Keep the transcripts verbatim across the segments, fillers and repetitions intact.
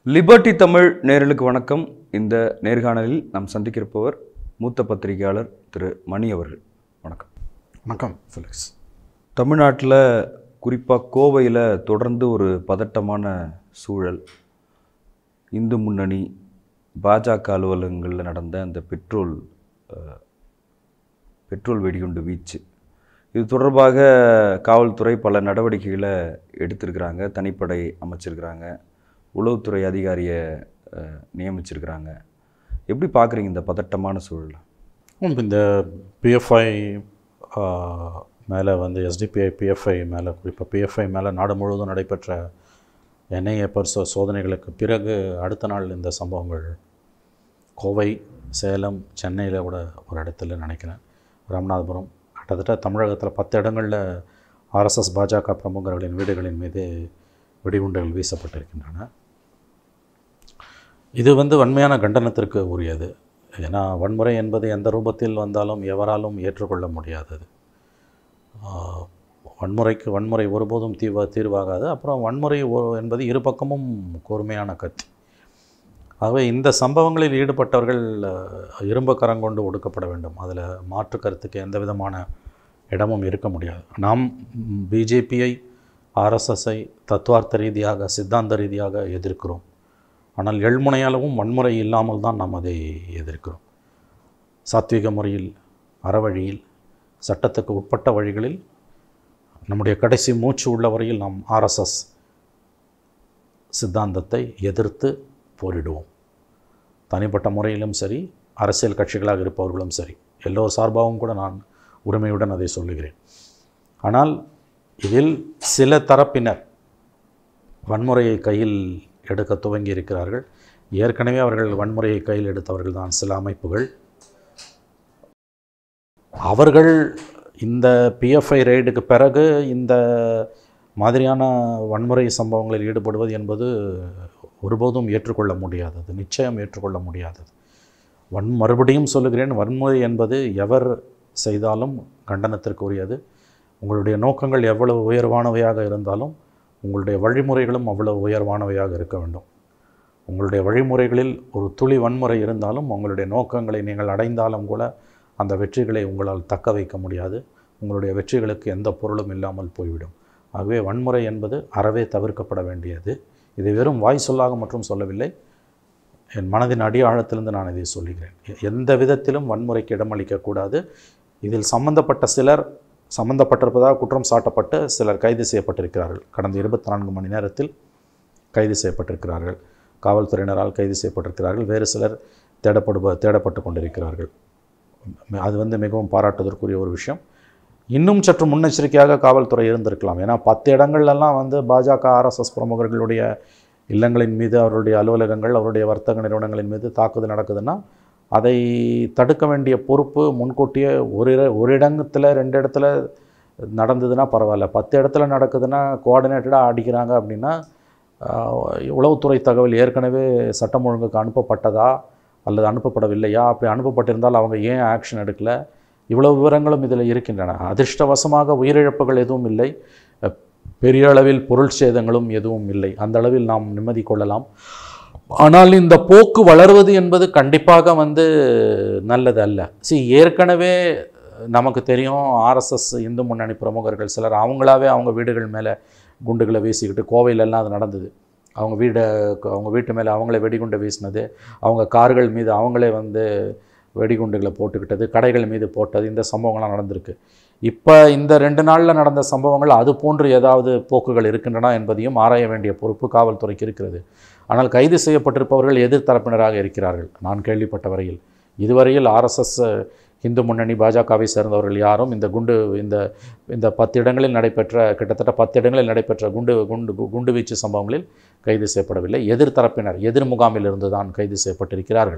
Liberty Tamil நேயர்களுக்கு வணக்கம். இந்த நேர்காணலில் நாம் சந்திக்கிறப்பவர் மூத்த பத்திரிகையாளர் திரு மணி அவர்கள். வணக்கம். வணக்கம் ஃபெலிக்ஸ். தமிழ்நாட்டில் குறிப்பாக கோவையில் தொடர்ந்து ஒரு பதட்டமான சூழல். இந்து முன்னணி பாஜக அலுவலகங்களில் நடந்த அந்த பெட்ரோல் பெட்ரோல் வெடிகுண்டு வீச்சு, இது தொடர்பாக காவல்துறை பல நடவடிக்கைகளை எடுத்திருக்கிறாங்க. தனிப்படை அமைச்சிருக்கிறாங்க, உளவுத்துறை அதிகாரியை நியமிச்சிருக்கிறாங்க. எப்படி பார்க்குறீங்க இந்த பதட்டமான சூழல்? இந்த பிஎஃப்ஐ மேலே வந்து எஸ்டிபிஐ பிஎஃப்ஐ மேலே குறிப்பாக பிஎஃப்ஐ மேலே நாடு முழுவதும் நடைபெற்ற என்ஐஏ பரிசோ சோதனைகளுக்கு பிறகு அடுத்த நாள் இந்த சம்பவங்கள் கோவை, சேலம், சென்னையில் கூட ஒரு இடத்துல நினைக்கிறேன், ராமநாதபுரம், கிட்டத்தட்ட தமிழகத்தில் பத்து இடங்களில் ஆர்எஸ்எஸ் பாஜக பிரமுகர்களின் வீடுகளின் மீது வெடிகுண்டுகள் வீசப்பட்டிருக்கின்றன. இது வந்து வன்மையான கண்டனத்திற்கு உரியது. ஏன்னா வன்முறை என்பது எந்த ரூபத்தில் வந்தாலும் எவராலும் ஏற்றுக்கொள்ள முடியாதது. வன்முறைக்கு வன்முறை ஒருபோதும் தீர்வா தீர்வாகாது. அப்புறம் வன்முறை என்பது இரு பக்கமும் கூர்மையான கத்தி. ஆகவே இந்த சம்பவங்களில் ஈடுபட்டவர்கள் இரும்பு கரங்கொண்டு ஒடுக்கப்பட வேண்டும். அதில் மாற்று கருத்துக்கு எந்த விதமான இடமும் இருக்க முடியாது. நாம் பிஜேபியை, ஆர்எஸ்எஸ்ஐ தத்துவார்த்த ரீதியாக, சித்தாந்த ரீதியாக எதிர்க்கிறோம். ஆனால் எள்முனையளவும் வன்முறை இல்லாமல் தான் நாம் அதை எதிர்க்கிறோம். சாத்வீக முறையில், அறவழியில், சட்டத்துக்கு உட்பட்ட வழிகளில் நம்முடைய கடைசி மூச்சு உள்ள வரையில் நாம் ஆர்எஸ்எஸ் சித்தாந்தத்தை எதிர்த்து போரிடுவோம். தனிப்பட்ட முறையிலும் சரி, அரசியல் கட்சிகளாக இருப்பவர்களும் சரி, எல்லோ சார்பாகவும் கூட நான் உரிமையுடன் அதை சொல்லுகிறேன். ஆனால் இதில் சில தரப்பினர் வன்முறையை கையில் எடுக்க துவங்கி இருக்கிறார்கள். ஏற்கனவே அவர்கள் வன்முறையை கையில் எடுத்தவர்கள் தான் சில அமைப்புகள். அவர்கள் இந்த பிஎஃப்ஐ ரெய்டுக்கு பிறகு இந்த மாதிரியான வன்முறை சம்பவங்களில் ஈடுபடுவது என்பது ஒருபோதும் ஏற்றுக்கொள்ள முடியாதது, நிச்சயம் ஏற்றுக்கொள்ள முடியாதது. வன் மறுபடியும் சொல்லுகிறேன், வன்முறை என்பது எவர் செய்தாலும் கண்டனத்திற்கு உரியது. உங்களுடைய நோக்கங்கள் எவ்வளவு உயர்வானவையாக இருந்தாலும் உங்களுடைய வழிமுறைகளும் அவ்வளவு உயர்வானவையாக இருக்க வேண்டும். உங்களுடைய வழிமுறைகளில் ஒரு துளி வன்முறை இருந்தாலும் உங்களுடைய நோக்கங்களை நீங்கள் அடைந்தாலும் கூட அந்த வெற்றிகளை உங்களால் தக்க வைக்க முடியாது. உங்களுடைய வெற்றிகளுக்கு எந்த பொருளும் இல்லாமல் போய்விடும். ஆகவே வன்முறை என்பது அறவே தவிர்க்கப்பட வேண்டியது. இதை வெறும் வாய் சொல்லாக மற்றும் சொல்லவில்லை, என் மனதின் அடி ஆழத்திலிருந்து நான் இதை சொல்லுகிறேன். எந்த விதத்திலும் வன்முறைக்கு இடமளிக்கக்கூடாது. இதில் சம்பந்தப்பட்ட சிலர் சம்பந்தப்பட்டிருப்பதாக குற்றம் சாட்டப்பட்டு சிலர் கைது செய்யப்பட்டிருக்கிறார்கள். கடந்த இருபத்தி நான்கு மணி நேரத்தில் கைது செய்யப்பட்டிருக்கிறார்கள். காவல்துறையினரால் கைது செய்யப்பட்டிருக்கிறார்கள். வேறு சிலர் தேடப்படுவ தேடப்பட்டு கொண்டிருக்கிறார்கள். அது வந்து மிகவும் பாராட்டுவதற்குரிய ஒரு விஷயம். இன்னும் சற்று முன்னெச்சரிக்கையாக காவல்துறை இருந்திருக்கலாம். ஏன்னா பத்து இடங்கள்லாம் வந்து பாஜக ஆர்எஸ்எஸ் பிரமுகர்களுடைய இல்லங்களின் மீது, அவருடைய அலுவலகங்கள், அவருடைய வர்த்தக நிறுவனங்களின் மீது தாக்குதல் நடக்குதுன்னா அதை தடுக்க வேண்டிய பொறுப்பு முன்கூட்டியே ஒரு ஒரு இடத்துல ரெண்டு இடத்துல நடந்ததுன்னா பரவாயில்ல. பத்து இடத்துல நடக்குதுன்னா கோஆர்டினேட்டடாக அடிக்கிறாங்க அப்படின்னா உளவுத்துறை தகவல் ஏற்கனவே சட்டம் ஒழுங்குக்கு அனுப்பப்பட்டதா அல்லது அனுப்பப்படவில்லையா? அப்படி அனுப்பப்பட்டிருந்தால் அவங்க ஏன் ஆக்ஷன் எடுக்கலை? இவ்வளவு விவரங்களும் இதில் இருக்கின்றன. அதிர்ஷ்டவசமாக உயிரிழப்புகள் எதுவும் இல்லை, பெரிய அளவில் பொருள் சேதங்களும் எதுவும் இல்லை. அந்த அளவில் நாம் நிம்மதி கொள்ளலாம். ஆனால் இந்த போக்கு வளர்வது என்பது கண்டிப்பாக வந்து நல்லது அல்ல. சி ஏற்கனவே நமக்கு தெரியும், ஆர்எஸ்எஸ் இந்து முன்னணி பிரமுகர்கள் சிலர் அவங்களாவே அவங்க வீடுகள் மேலே குண்டுகளை வீசிக்கிட்டு, கோவையிலெல்லாம் அது நடந்தது, அவங்க வீடை அவங்க வீட்டு மேலே அவங்களே வெடிகுண்டை வீசினது, அவங்க கார்கள் மீது அவங்களே வந்து வெடிகுண்டுகளை போட்டுக்கிட்டது, கடைகள் மீது போட்டது, இந்த சம்பவங்கள்லாம் நடந்திருக்கு. இப்போ இந்த ரெண்டு நாளில் நடந்த சம்பவங்கள் அது போன்று ஏதாவது போக்குகள் இருக்கின்றன என்பதையும் ஆராய வேண்டிய பொறுப்பு காவல்துறைக்கு இருக்கிறது. ஆனால் கைது செய்யப்பட்டிருப்பவர்கள் எதிர்த்தரப்பினராக இருக்கிறார்கள். நான் கேள்விப்பட்ட வரையில் இதுவரையில் ஆர்எஸ்எஸ், இந்து முன்னணி, பாஜகவை சேர்ந்தவர்கள் யாரும் இந்த குண்டு இந்த இந்த பத்து இடங்களில் நடைபெற்ற கிட்டத்தட்ட பத்து இடங்களில் நடைபெற்ற குண்டு குண்டு குண்டு வீச்சு சம்பவங்களில் கைது செய்யப்படவில்லை. எதிர்த்தரப்பினர், எதிர் முகாமில் இருந்து தான் கைது செய்யப்பட்டிருக்கிறார்கள்.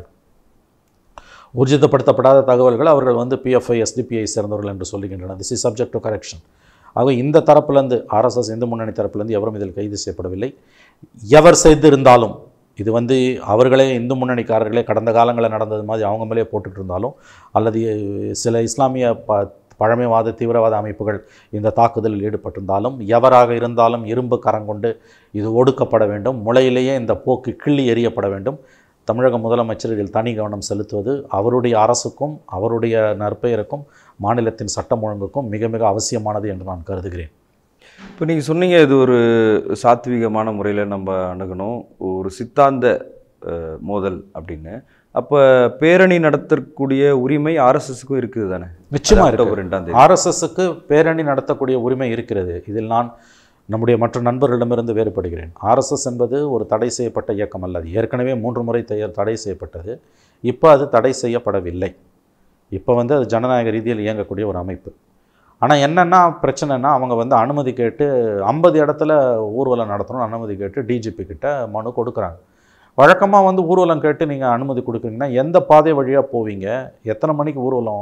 ஊர்ஜிதப்படுத்தப்படாத தகவல்கள் அவர்கள் வந்து பிஎஃப்ஐ, எஸ்டிபிஐ சேர்ந்தவர்கள் என்று சொல்லுகின்றனர். This is subject to correction. ஆக இந்த தரப்பிலிருந்து, ஆர்எஸ்எஸ் இந்து முன்னணி தரப்பிலிருந்து எவரும் இதில் கைது செய்யப்படவில்லை. எவர் செய்திருந்தாலும் இது வந்து அவர்களே இந்து முன்னணிக்காரர்களே கடந்த காலங்களில் நடந்தது மாதிரி அவங்க மேலே போட்டுட்டு இருந்தாலும், அல்லது சில இஸ்லாமிய ப பழமைவாத தீவிரவாத அமைப்புகள் இந்த தாக்குதலில் ஈடுபட்டிருந்தாலும் எவராக இருந்தாலும் இரும்பு கரங்கொண்டு இது ஒடுக்கப்பட வேண்டும், முளையிலேயே இந்த போக்கு கிள்ளி எறியப்பட வேண்டும். தமிழக முதலமைச்சர் இதில் தனி கவனம் செலுத்துவது அவருடைய அரசுக்கும் அவருடைய நற்பெயருக்கும் மாநிலத்தின் சட்டம் ஒழுங்குக்கும் மிக மிக அவசியமானது என்று நான் கருதுகிறேன். இப்போ நீங்கள் சொன்னீங்க இது ஒரு சாத்வீகமான முறையில் நம்ம அணுகணும், ஒரு சித்தாந்த மோதல் அப்படின்னு. அப்போ பேரணி நடத்தக்கூடிய உரிமை ஆர்எஸ்எஸ்க்கும் இருக்குது தானே? நிச்சயமாக இருக்குது. ஆர்எஸ்எஸ்க்கு பேரணி நடத்தக்கூடிய உரிமை இருக்கிறது. இதில் நான் நம்முடைய மற்ற நண்பர்களிடமிருந்து வேறுபடுகிறேன். ஆர்எஸ்எஸ் என்பது ஒரு தடை செய்யப்பட்ட இயக்கம் அல்ல. அது ஏற்கனவே மூன்று முறை தடை செய்யப்பட்டது. இப்போ அது தடை செய்யப்படவில்லை. இப்போ வந்து அது ஜனநாயக ரீதியில் இயங்கக்கூடிய ஒரு அமைப்பு. ஆனால் என்னென்னா பிரச்சனைனா, அவங்க வந்து அனுமதி கேட்டு ஐம்பது இடத்துல ஊர்வலம் நடத்தணும்னு அனுமதி கேட்டு டிஜிபி கிட்ட மனு கொடுக்குறாங்க. வழக்கமாக வந்து ஊர்வலம் கேட்டு நீங்கள் அனுமதி கொடுக்குறீங்கன்னா எந்த பாதை வழியாக போவீங்க, எத்தனை மணிக்கு ஊர்வலம்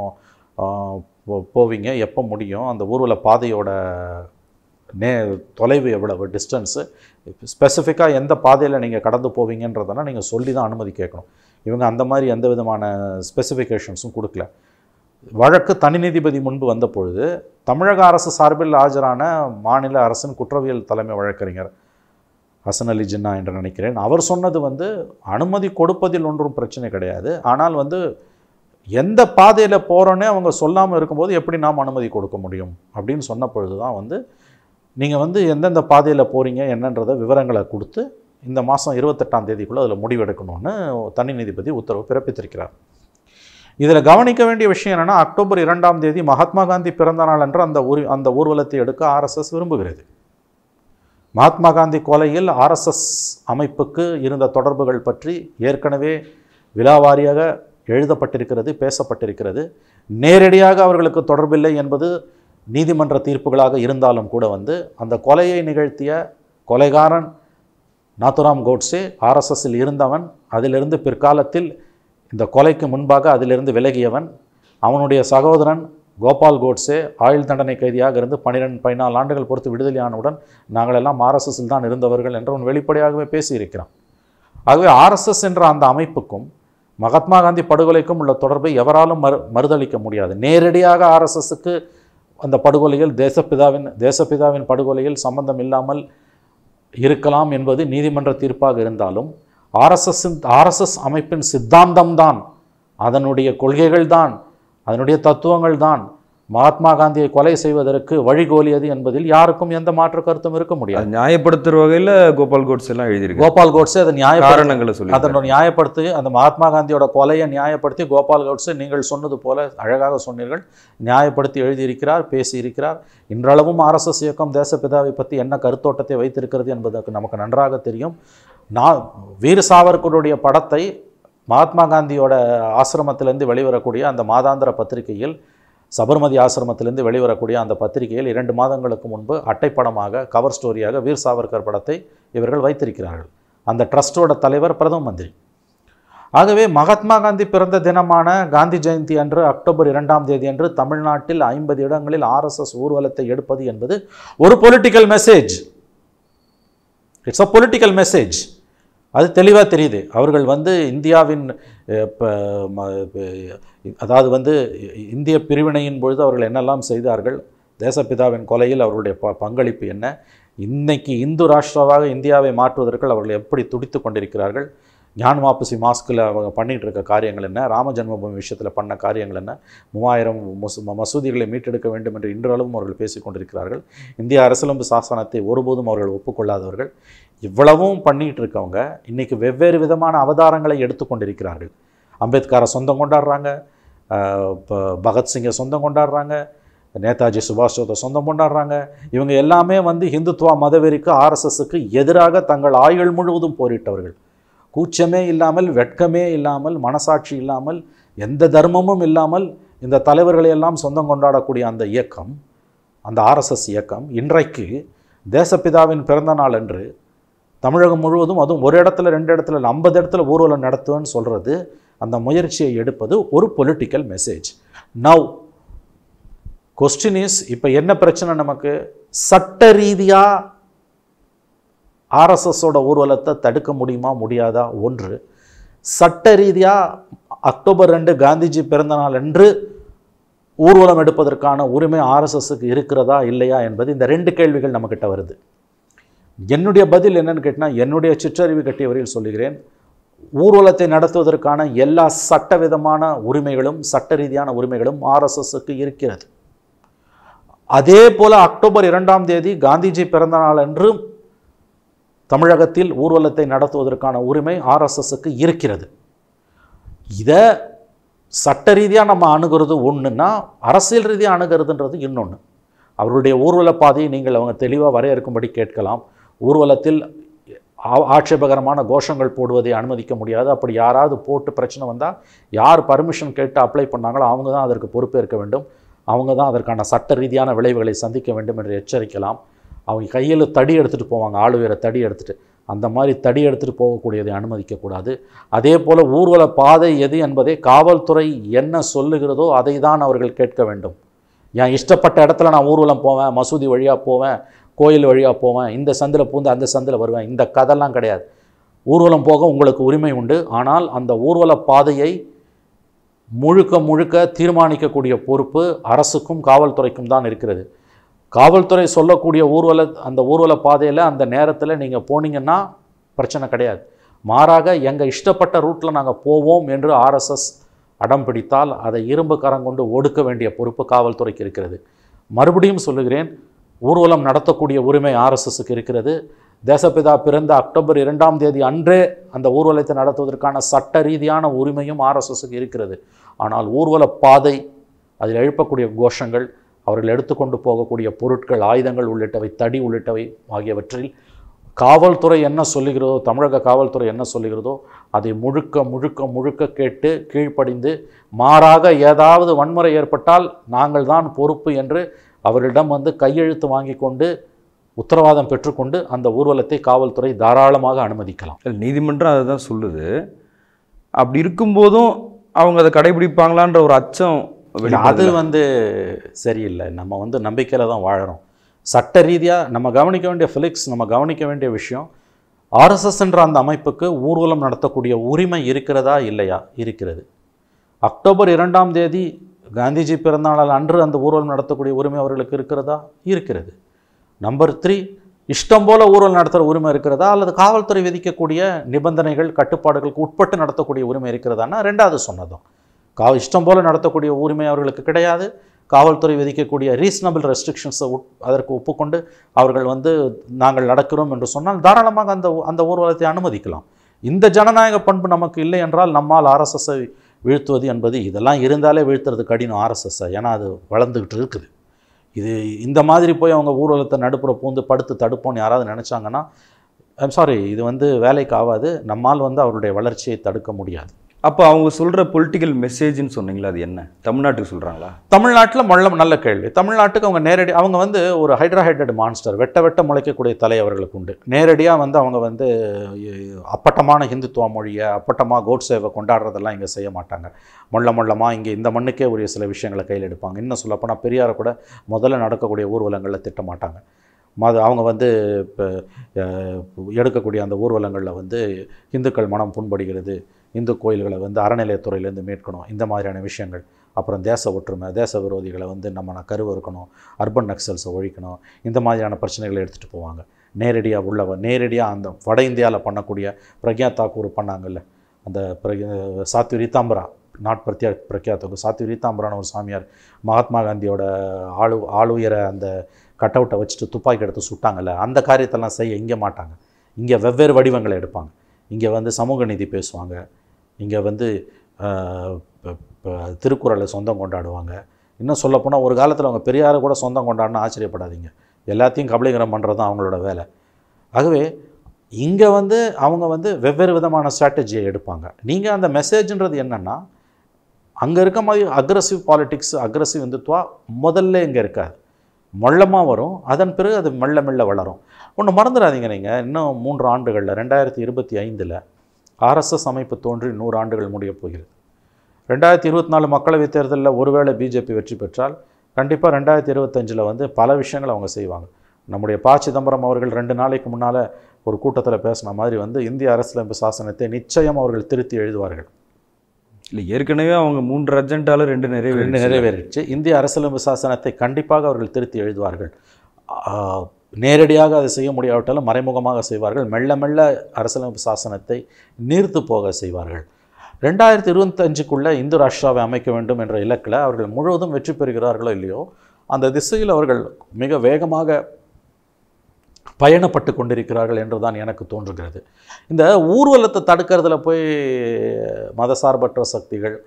போவீங்க, எப்போ முடியும், அந்த ஊர்வல பாதையோட நே தொலைவு எவ்வளவு, டிஸ்டன்ஸு, ஸ்பெசிஃபிக்காக எந்த பாதையில் நீங்கள் கடந்து போவீங்கன்றதெல்லாம் நீங்கள் சொல்லி தான் அனுமதி கேட்கணும். இவங்க அந்த மாதிரி எந்த விதமான ஸ்பெசிஃபிகேஷன்ஸும் கொடுக்கல. வழக்கு தனி நீதிபதி முன்பு வந்த பொழுது தமிழக அரசு சார்பில் ஆஜரான மாநில அரசின் குற்றவியல் தலைமை வழக்கறிஞர் ஹசன் அலி ஜின்னா என்று நினைக்கிறேன், அவர் சொன்னது வந்து அனுமதி கொடுப்பதில் ஒன்றும் பிரச்சனை கிடையாது, ஆனால் வந்து எந்த பாதையில் போகிறோன்னே அவங்க சொல்லாமல் இருக்கும்போது எப்படி நாம் அனுமதி கொடுக்க முடியும் அப்படின்னு சொன்ன பொழுது தான் வந்து நீங்கள் வந்து எந்தெந்த பாதையில் போகிறீங்க என்னன்றதை விவரங்களை கொடுத்து இந்த மாதம் இருபத்தெட்டாம் தேதிக்குள்ளே அதில் முடிவெடுக்கணும்னு தனி நீதிபதி உத்தரவு பிறப்பித்திருக்கிறார். இதில் கவனிக்க வேண்டிய விஷயம் என்னென்னா, அக்டோபர் இரண்டாம் தேதி மகாத்மா காந்தி பிறந்த நாள் என்று அந்த ஊர் அந்த ஊர்வலத்தை எடுக்க ஆர்எஸ்எஸ் விரும்புகிறது. மகாத்மா காந்தி கொலையில் ஆர்எஸ்எஸ் அமைப்புக்கு இருந்த தொடர்புகள் பற்றி ஏற்கனவே விலாவாரியாக எழுதப்பட்டிருக்கிறது, பேசப்பட்டிருக்கிறது. நேரடியாக அவர்களுக்கு தொடர்பில்லை என்பது நீதிமன்ற தீர்ப்புகளாக இருந்தாலும் கூட வந்து அந்த கொலையை நிகழ்த்திய கொலைகாரன் நாத்துராம் கோட்ஸே ஆர்எஸ்எஸ்ஸில் இருந்தவன், அதிலிருந்து பிற்காலத்தில் இந்த கொலைக்கு முன்பாக அதிலிருந்து விலகியவன். அவனுடைய சகோதரன் கோபால் கோட்ஸே ஆயுள் தண்டனை கைதியாக இருந்து பன்னிரெண்டு பதினாலு ஆண்டுகள் பொறுத்து விடுதலையானவுடன் நாங்கள் எல்லாம் ஆர்எஸ்எஸ்ஸில் தான் இருந்தவர்கள் என்று அவன் வெளிப்படையாகவே பேசியிருக்கிறான். ஆகவே ஆர்எஸ்எஸ் என்ற அந்த அமைப்புக்கும் மகாத்மா காந்தி படுகொலைக்கும் உள்ள தொடர்பை எவராலும் மறு மறுதளிக்க முடியாது. நேரடியாக ஆர்எஸ்எஸ்ஸுக்கு அந்த படுகொலையில் தேசப்பிதாவின் தேசப்பிதாவின் படுகொலையில் சம்பந்தம் இல்லாமல் இருக்கலாம் என்பது நீதிமன்ற தீர்ப்பாக இருந்தாலும் ஆர்எஸ்எஸ்ஸின் ஆர்எஸ்எஸ் அமைப்பின் சித்தாந்தம்தான், அதனுடைய கொள்கைகள் தான், அதனுடைய தத்துவங்கள் தான் மகாத்மா காந்தியை கொலை செய்வதற்கு வழிகோலியது என்பதில் யாருக்கும் எந்த மாற்று கருத்தும் இருக்க முடியாது. நியாயப்படுத்துகிற வகையில் கோபால் கோட்ஸே எல்லாம் எழுதியிருக்கு. கோபால் கோட்ஸே அதை நியாய காரணங்களை சொல்லி அதனோட நியாயப்படுத்தி அந்த மகாத்மா காந்தியோட கொலையை நியாயப்படுத்தி கோபால் கோட்ஸே நீங்கள் சொன்னது போல அழகாக சொன்னீர்கள், நியாயப்படுத்தி எழுதியிருக்கிறார், பேசியிருக்கிறார். இன்றளவும் ஆர்எஸ்எஸ் இயக்கம் தேசப்பிதாவை பற்றி என்ன கருத்தோட்டத்தை வைத்திருக்கிறது என்பதற்கு நமக்கு நன்றாக தெரியும். நான் வீர சாவர்கருடைய படத்தை மகாத்மா காந்தியோட ஆசிரமத்திலிருந்து வெளிவரக்கூடிய அந்த மாதாந்திர பத்திரிகையில், சபர்மதி ஆசிரமத்திலிருந்து வெளிவரக்கூடிய அந்த பத்திரிகையில் இரண்டு மாதங்களுக்கு முன்பு அட்டைப்படமாக கவர் ஸ்டோரியாக வீர் சாவர்கர் படத்தை இவர்கள் வைத்திருக்கிறார்கள். அந்த ட்ரஸ்டோட தலைவர் பிரதம மந்திரி. ஆகவே மகாத்மா காந்தி பிறந்த தினமான காந்தி ஜெயந்தி அன்று அக்டோபர் இரண்டாம் தேதி அன்று தமிழ்நாட்டில் ஐம்பது இடங்களில் ஆர்எஸ்எஸ் ஊர்வலத்தை எடுப்பது என்பது ஒரு political message. It's a political message. அது தெளிவாக தெரியுது. அவர்கள் வந்து இந்தியாவின் அதாவது வந்து இந்திய பிரிவினையின் பொழுது அவர்கள் என்னெல்லாம் செய்தார்கள், தேசப்பிதாவின் கொலையில் அவர்களுடைய ப பங்களிப்பு என்ன, இன்னைக்கு இந்து ராஷ்டிராவாக இந்தியாவை மாற்றுவதற்கு அவர்கள் எப்படி துடித்து கொண்டிருக்கிறார்கள், ஞான் வாபசி மாஸ்கில் அவங்க பண்ணிகிட்டு இருக்க காரியங்கள் என்ன, ராம ஜென்மபூமி விஷயத்தில் பண்ண காரியங்கள் என்ன, மூவாயிரம் மசூ மசூதிகளை மீட்டெடுக்க வேண்டும் என்று இன்றளவும் அவர்கள் பேசி கொண்டிருக்கிறார்கள். இந்திய அரசியலமைப்பு சாசனத்தை ஒருபோதும் அவர்கள் ஒப்புக்கொள்ளாதவர்கள். இவ்வளவும் பண்ணிகிட்டு இருக்கவங்க இன்றைக்கி வெவ்வேறு விதமான அவதாரங்களை எடுத்துக்கொண்டிருக்கிறார்கள். அம்பேத்கரை சொந்தம் கொண்டாடுறாங்க, பகத்சிங்கை சொந்தம் கொண்டாடுறாங்க, நேதாஜி சுபாஷ் சந்திர சொந்தம் கொண்டாடுறாங்க. இவங்க எல்லாமே வந்து ஹிந்துத்துவா மதவெறிக்கு ஆர்எஸ்எஸ்க்கு எதிராக தங்கள் ஆயுள் முழுவதும் போரிட்டவர்கள். கூச்சமே இல்லாமல், வெட்கமே இல்லாமல், மனசாட்சி இல்லாமல், எந்த தர்மமும் இல்லாமல் இந்த தலைவர்களை எல்லாம் சொந்தம் கொண்டாடக்கூடிய அந்த இயக்கம், அந்த ஆர்எஸ்எஸ் இயக்கம் இன்றைக்கு தேசப்பிதாவின் பிறந்த நாள் அன்று தமிழகம் முழுவதும், அதுவும் ஒரு இடத்துல ரெண்டு இடத்துல ஐம்பது இடத்துல ஊர்வலம் நடத்துவேன்னு சொல்கிறது, அந்த முயற்சியை எடுப்பது ஒரு political message. Now question is, இப்போ என்ன பிரச்சனை நமக்கு? சட்ட ரீதியாக ஆர்எஸ்எஸோட ஊர்வலத்தை தடுக்க முடியுமா முடியாதா? ஒன்று. சட்ட ரீதியாக அக்டோபர் ரெண்டு காந்திஜி பிறந்த நாள் அன்று ஊர்வலம் எடுப்பதற்கான உரிமை ஆர்எஸ்எஸ்க்கு இருக்கிறதா இல்லையா என்பது இந்த ரெண்டு கேள்விகள் நம்மக்கிட்ட வருது. என்னுடைய பதில் என்னன்னு கேட்டால், என்னுடைய சிற்றறிவு கட்டிய வரையில் சொல்லுகிறேன், ஊர்வலத்தை நடத்துவதற்கான எல்லா சட்டவிதமான உரிமைகளும் சட்ட ரீதியான உரிமைகளும் ஆர்எஸ்எஸ்க்கு இருக்கிறது. அதே போல அக்டோபர் இரண்டாம் தேதி காந்திஜி பிறந்த நாள் அன்று தமிழகத்தில் ஊர்வலத்தை நடத்துவதற்கான உரிமை ஆர்எஸ்எஸ்க்கு இருக்கிறது. இதை சட்ட ரீதியாக நம்ம அணுகிறது ஒன்றுன்னா, அரசியல் ரீதியாக அணுகிறதுன்றது இன்னொன்று. அவருடைய ஊர்வல பாதையை நீங்கள் அவங்க தெளிவாக வரையறுக்கும்படி கேட்கலாம். ஊர்வலத்தில் ஆட்சேபகரமான கோஷங்கள் போடுவதை அனுமதிக்க முடியாது. அப்படி யாராவது போட்டு பிரச்சனை வந்தால் யார் பர்மிஷன் கேட்டு அப்ளை பண்ணாங்களோ அவங்க தான் அதற்கு பொறுப்பேற்க வேண்டும். அவங்க தான் அதற்கான சட்ட ரீதியான விளைவுகளை சந்திக்க வேண்டும் என்று எச்சரிக்கலாம். அவங்க கையில் தடி எடுத்துகிட்டு போவாங்க, ஆளுவேர தடி எடுத்துகிட்டு. அந்த மாதிரி தடி எடுத்துகிட்டு போகக்கூடியதை அனுமதிக்கக்கூடாது. அதே போல் ஊர்வல பாதை எது என்பதை காவல்துறை என்ன சொல்லுகிறதோ அதை தான் அவர்கள் கேட்க வேண்டும். என் இஷ்டப்பட்ட இடத்துல நான் ஊர்வலம் போவேன், மசூதி வழியாக போவேன், கோயில் வழியாக போவேன், இந்த சந்தில் பூந்து அந்த சந்தில் வருவேன், இந்த கதைலாம் கிடையாது. ஊர்வலம் போக உங்களுக்கு உரிமை உண்டு. ஆனால் அந்த ஊர்வல பாதையை முழுக்க முழுக்க தீர்மானிக்கக்கூடிய பொறுப்பு அரசுக்கும் காவல்துறைக்கும் தான் இருக்கிறது. காவல்துறை சொல்லக்கூடிய ஊர்வல அந்த ஊர்வல பாதையில் அந்த நேரத்தில் நீங்கள் போனீங்கன்னா பிரச்சனை கிடையாது. மாறாக எங்கள் இஷ்டப்பட்ட ரூட்டில் நாங்கள் போவோம் என்று ஆர்எஸ்எஸ் அடம் பிடித்தால் அதை இரும்பு கரம் கொண்டு ஒடுக்க வேண்டிய பொறுப்பு காவல்துறைக்கு இருக்கிறது. மறுபடியும் சொல்லுகிறேன், ஊர்வலம் நடத்தக்கூடிய உரிமை ஆர்எஸ்எஸ்க்கு இருக்கிறது. தேசப்பிதா பிறந்த அக்டோபர் இரண்டாம் தேதி அன்றே அந்த ஊர்வலத்தை நடத்துவதற்கான சட்ட ரீதியான உரிமையும் ஆர்எஸ்எஸ்க்கு இருக்கிறது. ஆனால் ஊர்வல பாதை, அதில் எழுப்பக்கூடிய கோஷங்கள், அவர்கள் எடுத்துக்கொண்டு போகக்கூடிய பொருட்கள், ஆயுதங்கள் உள்ளிட்டவை, தடி உள்ளிட்டவை ஆகியவற்றில் காவல்துறை என்ன சொல்லுகிறதோ, தமிழக காவல்துறை என்ன சொல்லுகிறதோ அதை முழுக்க முழுக்க முழுக்க கேட்டு கீழ்ப்படிந்து, மாறாக ஏதாவது வன்முறை ஏற்பட்டால் நாங்கள் தான் பொறுப்பு என்று அவரிடம் வந்து கையெழுத்து வாங்கி கொண்டு உத்தரவாதம் பெற்றுக்கொண்டு அந்த ஊர்வலத்தை காவல்துறை தாராளமாக அனுமதிக்கலாம். நீதிமன்றம் அதை தான் சொல்லுது. அப்படி இருக்கும்போதும் அவங்க அதை கடைபிடிப்பாங்களான்ற ஒரு அச்சம், அது வந்து சரியில்லை. நம்ம வந்து நம்பிக்கையில் தான் வாழறோம். சட்ட ரீதியாக நம்ம கவனிக்க வேண்டிய ஃபிலிக்ஸ் நம்ம கவனிக்க வேண்டிய விஷயம், ஆர்எஸ்எஸ் என்ற அந்த அமைப்புக்கு ஊர்வலம் நடத்தக்கூடிய உரிமை இருக்கிறதா இல்லையா? இருக்கிறது. அக்டோபர் இரண்டாம் தேதி காந்திஜி பிறந்தநாள் அன்று அந்த ஊர்வலம் நடத்தக்கூடிய உரிமை அவர்களுக்கு இருக்கிறதா? இருக்கிறது. நம்பர் த்ரீ, இஷ்டம் போல் ஊர்வலம் நடத்துகிற உரிமை இருக்கிறதா, அல்லது காவல்துறை விதிக்கக்கூடிய நிபந்தனைகள் கட்டுப்பாடுகளுக்கு உட்பட்டு நடத்தக்கூடிய உரிமை இருக்கிறதான்னா ரெண்டாவது சொன்னதும். கா இஷ்டம் போல் நடத்தக்கூடிய உரிமை அவர்களுக்கு கிடையாது. காவல்துறை விதிக்கக்கூடிய ரீசனபிள் ரெஸ்ட்ரிக்ஷன்ஸை உட் அதற்கு ஒப்புக்கொண்டு அவர்கள் வந்து நாங்கள் நடக்கிறோம் என்று சொன்னால் தாராளமாக அந்த அந்த ஊர்வலத்தை அனுமதிக்கலாம். இந்த ஜனநாயக பண்பு நமக்கு இல்லை என்றால் நம்மால் ஆர்எஸ்எஸ்ஸை வீழ்த்துவது என்பது, இதெல்லாம் இருந்தாலே வீழ்த்துறது கடினம் ஆர்எஸ்எஸ்ஸை. ஏன்னா அது வளர்ந்துக்கிட்டு இருக்குது. இது இந்த மாதிரி போய் அவங்க ஊர்வலத்தை நடுப்புற பூந்து படுத்து தடுப்போன்னு யாராவது நினச்சாங்கன்னா ஐம் சாரி, இது வந்து வேலைக்கு ஆகாது. நம்மால் வந்து அவருடைய வளர்ச்சியை தடுக்க முடியாது. அப்போ அவங்க சொல்கிற பொலிட்டிக்கல் மெசேஜ்னு சொன்னீங்களா, அது என்ன? தமிழ்நாட்டுக்கு சொல்கிறாங்களா? தமிழ்நாட்டில் மல்ல நல்ல கேள்வி. தமிழ்நாட்டுக்கு அவங்க நேரடி அவங்க வந்து ஒரு ஹைட்ராஹைட்ரட் மான்ஸ்டர், வெட்ட வெட்ட முளைக்கக்கூடிய தலை அவர்களுக்கு உண்டு. நேரடியாக வந்து அவங்க வந்து அப்பட்டமான ஹிந்துத்துவ மொழியை, அப்பட்டமாக கோட்சேவை கொண்டாடுறதெல்லாம் இங்கே செய்ய மாட்டாங்க. மொள்ள மொள்ளமாக இங்கே இந்த மண்ணுக்கே உரிய சில விஷயங்களை கையில் எடுப்பாங்க. இன்னும் சொல்லப்போனால் பெரியாரை கூட முதல்ல நடக்கக்கூடிய ஊர்வலங்களில் திட்ட மாட்டாங்க. மது அவங்க வந்து இப்போ எடுக்கக்கூடிய அந்த ஊர்வலங்களில் வந்து இந்துக்கள் மனம் புண்படுகிறது, இந்து கோயில்களை வந்து அறநிலையத்துறையிலேருந்து மீட்கணும், இந்த மாதிரியான விஷயங்கள். அப்புறம் தேச ஒற்றுமை, தேச விரோதிகளை வந்து நம்ம கருவறுக்கணும், அர்பன் நக்சல்ஸை ஒழிக்கணும், இந்த மாதிரியான பிரச்சனைகளை எடுத்துகிட்டு போவாங்க. நேரடியாக உள்ளவ நேரடியாக அந்த வட இந்தியாவில் பண்ணக்கூடிய பிரக்யா தாக்கூர் பண்ணாங்கல்ல, அந்த பிரக்யா சாத்வி ரீதாம்பரா, நாட் பிரத்யா பிரக்யா தாக்கூர், சாத்வி ரீதாம்பரான ஒரு சாமியார் மகாத்மா காந்தியோட ஆளு ஆளுயர அந்த கட் அவுட்டை வச்சுட்டு துப்பாக்கி எடுத்து சுட்டாங்கல்ல, அந்த காரியத்தெல்லாம் செய்ய இங்கே மாட்டாங்க. இங்கே வெவ்வேறு வடிவங்களை எடுப்பாங்க. இங்கே வந்து சமூக நீதி பேசுவாங்க, இங்கே வந்து திருக்குறளை சொந்தம் கொண்டாடுவாங்க. இன்னும் சொல்லப்போனால் ஒரு காலத்தில் அவங்க பெரியாரை கூட சொந்தம் கொண்டாடினா ஆச்சரியப்படாதீங்க. எல்லாத்தையும் கபலீகரம் பண்ணுறது தான் அவங்களோட வேலை. ஆகவே இங்கே வந்து அவங்க வந்து வெவ்வேறு விதமான ஸ்ட்ராட்டஜியை எடுப்பாங்க. நீங்கள் அந்த மெசேஜ்ன்றது என்னென்னா, அங்கே இருக்க மாதிரி அக்ரஸிவ் பாலிட்டிக்ஸ், அக்ரஸிவ் இந்துத்துவா முதல்ல இங்கே இருக்காது, மொள்ளமாக வரும். அதன் பிறகு அது மெல்ல மெல்ல வளரும். ஒன்று மறந்துடாதீங்க, நீங்கள் இன்னும் மூன்று ஆண்டுகளில் ரெண்டாயிரத்தி இருபத்தி ஐந்தில் ஆர்எஸ்எஸ் அமைப்பு தோன்றி நூறு ஆண்டுகள் முடிய போகிறது. ரெண்டாயிரத்தி இருபத்தி நாலு மக்களவைத் தேர்தலில் ஒருவேளை பிஜேபி வெற்றி பெற்றால் கண்டிப்பாக ரெண்டாயிரத்தி இருபத்தஞ்சில் வந்து பல விஷயங்கள் அவங்க செய்வாங்க. நம்முடைய ப சிதம்பரம் அவர்கள் ரெண்டு நாளைக்கு முன்னால் ஒரு கூட்டத்தில் பேசின மாதிரி வந்து இந்திய அரசியலமைப்பு சாசனத்தை நிச்சயம் அவர்கள் திருத்தி எழுதுவார்கள். இல்லை, ஏற்கனவே அவங்க மூன்று அஜெண்டால ரெண்டு நிறைவேறி ரெண்டு நிறைவேறிச்சு. இந்திய அரசியலமைப்பு சாசனத்தை கண்டிப்பாக அவர்கள் திருத்தி எழுதுவார்கள். நேரடியாக அதை செய்ய முடியாவிட்டாலும் மறைமுகமாக செய்வார்கள். மெல்ல மெல்ல அரசியலமைப்பு சாசனத்தை நீர்த்து போக செய்வார்கள். ரெண்டாயிரத்தி இருபத்தஞ்சுக்குள்ளே இந்து ராஷ்டிராவை அமைக்க வேண்டும் என்ற இலக்கில் அவர்கள் முழுவதும் வெற்றி பெறுகிறார்களோ இல்லையோ, அந்த திசையில் அவர்கள் மிக வேகமாக பயணப்பட்டு கொண்டிருக்கிறார்கள் என்று தான் எனக்கு தோன்றுகிறது. இந்த ஊர்வலத்தை தடுக்கிறதுல போய் மதசார்பற்ற சக்திகள்,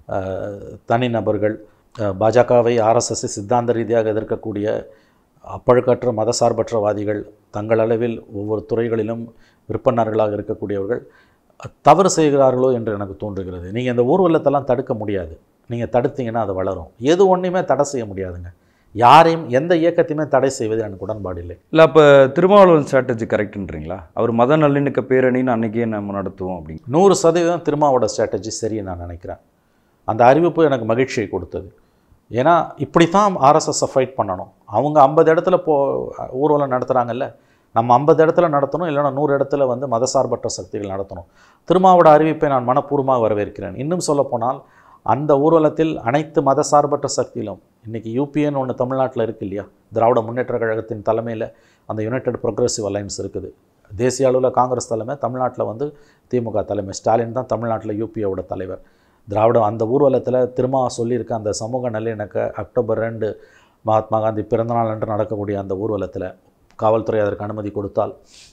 தனிநபர்கள், பாஜகவை ஆர்எஸ்எஸ்ஸை சித்தாந்த ரீதியாக எதிர்க்கக்கூடிய அப்பழுக்கற்ற மதசார்பற்றவாதிகள், தங்கள் அளவில் ஒவ்வொரு துறைகளிலும் விற்பனர்களாக இருக்கக்கூடியவர்கள் தவறு செய்கிறார்களோ என்று எனக்கு தோன்றுகிறது. நீங்கள் இந்த ஊர்வலத்தெல்லாம் தடுக்க முடியாது. நீங்கள் தடுத்தீங்கன்னா அது வளரும். எது ஒன்றுமே தடை செய்ய முடியாதுங்க. யாரையும் எந்த இயக்கத்தையுமே தடை செய்வது எனக்கு உடன்பாடு இல்லை. இல்லை, அப்போ திருமாவளவன் ஸ்ட்ராட்டஜி கரெக்டுன்றீங்களா? அவர் மத நல்லிணக்க பேரணின்னு அன்றைக்கே நம்ம நடத்துவோம் அப்படின்னு. நூறு சதவீதம் திருமாவோட ஸ்ட்ராட்டஜி சரின்னு நான் நினைக்கிறேன். அந்த அறிவிப்பு எனக்கு மகிழ்ச்சியை கொடுத்தது. ஏன்னா இப்படி தான் ஆர்எஸ்எஸ்ஸை ஃபைட் பண்ணணும். அவங்க ஐம்பது இடத்துல போ ஊர்வலம் நடத்துகிறாங்கல்ல, நம்ம ஐம்பது இடத்துல நடத்தணும், இல்லைன்னா நூறு இடத்துல வந்து மதசார்பற்ற சக்திகள் நடத்தணும். திருமாவோட அறிவிப்பை நான் மனப்பூர்வமாக வரவேற்கிறேன். இன்னும் சொல்லப்போனால் அந்த ஊர்வலத்தில் அனைத்து மதசார்பற்ற சக்தியிலும் இன்றைக்கி யூபிஏன்னு ஒன்று தமிழ்நாட்டில் இருக்குது இல்லையா, திராவிட முன்னேற்ற கழகத்தின் தலைமையில் அந்த யுனைடெட் ப்ரோக்ரெசிவ் அலையன்ஸ் இருக்குது. தேசிய அளவில் காங்கிரஸ் தலைமை, தமிழ்நாட்டில் வந்து திமுக தலைமை. ஸ்டாலின் தான் தமிழ்நாட்டில் யூபிஏவோட தலைவர். திராவிட அந்த ஊர்வலத்தில் திருமா சொல்லியிருக்க அந்த சமூக நல்லிணக்க அக்டோபர் ரெண்டு மகாத்மா காந்தி பிறந்தநாள் அன்று நடக்கக்கூடிய அந்த ஊர்வலத்தில் காவல்துறை அதற்கு அனுமதி கொடுத்தால்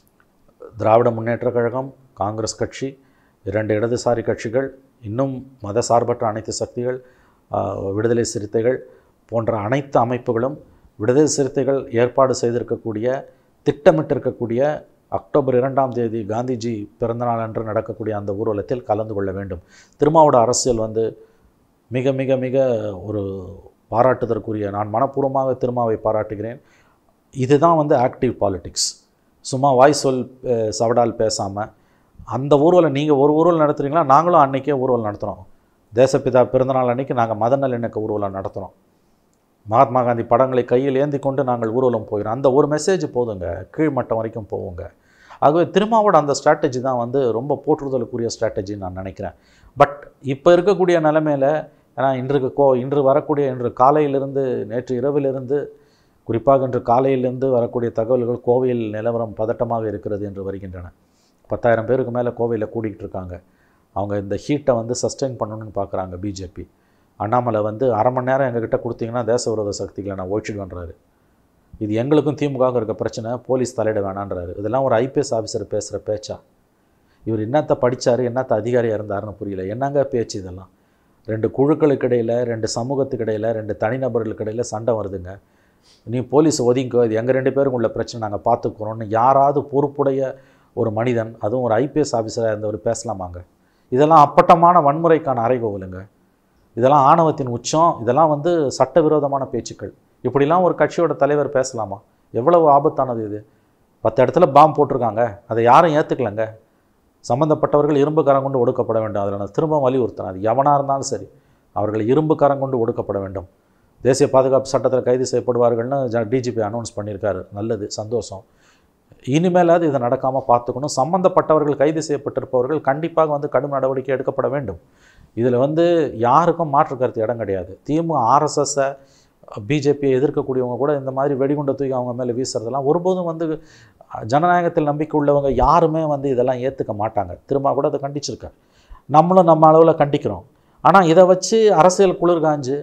திராவிட முன்னேற்ற கழகம், காங்கிரஸ் கட்சி, இரண்டு இடதுசாரி கட்சிகள், இன்னும் மத சார்பற்ற அனைத்து சக்திகள், விடுதலை சிறுத்தைகள் போன்ற அனைத்து அமைப்புகளும் விடுதலை சிறுத்தைகள் ஏற்பாடு செய்திருக்கக்கூடிய திட்டமிட்டிருக்கக்கூடிய அக்டோபர் இரண்டாம் தேதி காந்திஜி பிறந்தநாள் அன்று நடக்கக்கூடிய அந்த ஊர்வலத்தில் கலந்து கொள்ள வேண்டும். திருமாவோட அரசியல் வந்து மிக மிக மிக ஒரு பாராட்டுதற்குரிய, நான் மனப்பூர்வமாக திருமாவை பாராட்டுகிறேன். இதுதான் வந்து ஆக்டிவ் பாலிட்டிக்ஸ். சும்மா வாய் சொல் சவடால் பேசாமல் அந்த ஊர்வலம் நீங்கள் ஒரு ஊர்வலம் நடத்துகிறீங்களா, நாங்களும் அன்றைக்கே ஊர்வலம் நடத்துகிறோம். தேசப்பிதா பிறந்தநாள் அன்றைக்கி நாங்கள் மத நல்லிணக்க ஊர்வலம் நடத்துகிறோம். மகாத்மா காந்தி படங்களை கையில் ஏந்தி கொண்டு நாங்கள் ஊர்வலம் போகிறோம். அந்த ஒரு மெசேஜ் போதுங்க, கீழ்மட்டம் வரைக்கும் போவோங்க. ஆகவே திருமாவோட அந்த ஸ்ட்ராட்டஜி தான் வந்து ரொம்ப போற்றுதலுக்குரிய ஸ்ட்ராட்டஜின்னு நான் நினைக்கிறேன். பட் இப்போ இருக்கக்கூடிய நிலைமையில், ஏன்னா இன்றைக்கு கோ இன்று வரக்கூடிய இன்று காலையிலிருந்து நேற்று இரவிலிருந்து குறிப்பாக இன்று காலையிலிருந்து வரக்கூடிய தகவல்கள் கோவையில் நிலவரம் பதட்டமாக இருக்கிறது என்று வருகின்றன. பத்தாயிரம் பேருக்கு மேலே கோவையில் கூட்டிகிட்டு இருக்காங்க. அவங்க இந்த ஹீட்டை வந்து சஸ்டெயின் பண்ணணும்னு பார்க்குறாங்க பிஜேபி. அண்ணாமலை வந்து அரை மணி நேரம் எங்ககிட்ட கொடுத்தீங்கன்னா தேச விரோத சக்திகளை நான் ஒழிச்சிடுவேன்றாரு. இது எங்களுக்கும் திமுகவுக்கும் இருக்க பிரச்சனை, போலீஸ் தலையிட வேணான்றாரு. இதெல்லாம் ஒரு ஐபிஎஸ் ஆஃபீஸர் பேசுகிற பேச்சா? இவர் என்னத்தை படித்தார், என்னத்தை அதிகாரியாக இருந்தாருன்னு புரியல. என்னங்க பேச்சு இதெல்லாம்? ரெண்டு குழுக்களுக்கு இடையில், ரெண்டு சமூகத்துக்கு இடையில், ரெண்டு தனிநபர்களுக்கு இடையில் சண்டை வருதுங்க. நீ போலீஸ் ஒதுங்கோ, இது எங்கள் ரெண்டு பேருக்கும் உள்ள பிரச்சனை, நாங்கள் பார்த்துக்கிறோன்னு யாராவது பொறுப்புடைய ஒரு மனிதன், அதுவும் ஒரு ஐபிஎஸ் ஆஃபீஸராக இருந்தவர் பேசலாமாங்க? இதெல்லாம் அப்பட்டமான வன்முறைக்கான அறைகோவலுங்க. இதெல்லாம் ஆணவத்தின் உச்சம். இதெல்லாம் வந்து சட்டவிரோதமான பேச்சுக்கள். இப்படிலாம் ஒரு கட்சியோட தலைவர் பேசலாமா? எவ்வளவு ஆபத்தானது இது. பத்து இடத்துல பாம்பு போட்டிருக்காங்க, அதை யாரும் ஏற்றுக்கலைங்க. சம்மந்தப்பட்டவர்கள் இரும்பு கரம் கொண்டு ஒடுக்கப்பட வேண்டும். அதில் நான் திரும்ப வலியுறுத்தினேன், அது எவனாக இருந்தாலும் சரி, அவர்கள் இரும்பு கரம் கொண்டு ஒடுக்கப்பட வேண்டும். தேசிய பாதுகாப்பு சட்டத்தில் கைது செய்யப்படுவார்கள்னு டிஜிபி அனௌன்ஸ் பண்ணியிருக்காரு. நல்லது, சந்தோஷம். இனிமேலாவது இதை நடக்காமல் பார்த்துக்கணும். சம்மந்தப்பட்டவர்கள் கைது செய்யப்பட்டிருப்பவர்கள் கண்டிப்பாக வந்து கடும் நடவடிக்கை எடுக்கப்பட வேண்டும். இதில் வந்து யாருக்கும் மாற்று கருத்து இடம் கிடையாது. திமுக ஆர்எஸ்எஸ்ஸை பிஜேபியை எதிர்க்கக்கூடியவங்க கூட இந்த மாதிரி வெடிகுண்டை தூக்கி அவங்க மேலே வீசுறதெல்லாம் ஒருபோதும் வந்து ஜனநாயகத்தில் நம்பிக்கை உள்ளவங்க யாருமே வந்து இதெல்லாம் ஏற்றுக்க மாட்டாங்க. திரும்ப கூட அதை கண்டிச்சிருக்காங்க. நம்மளும் நம்ம அளவில் கண்டிக்கிறோம். ஆனால் இதை வச்சு அரசியல் குளிர் காஞ்சு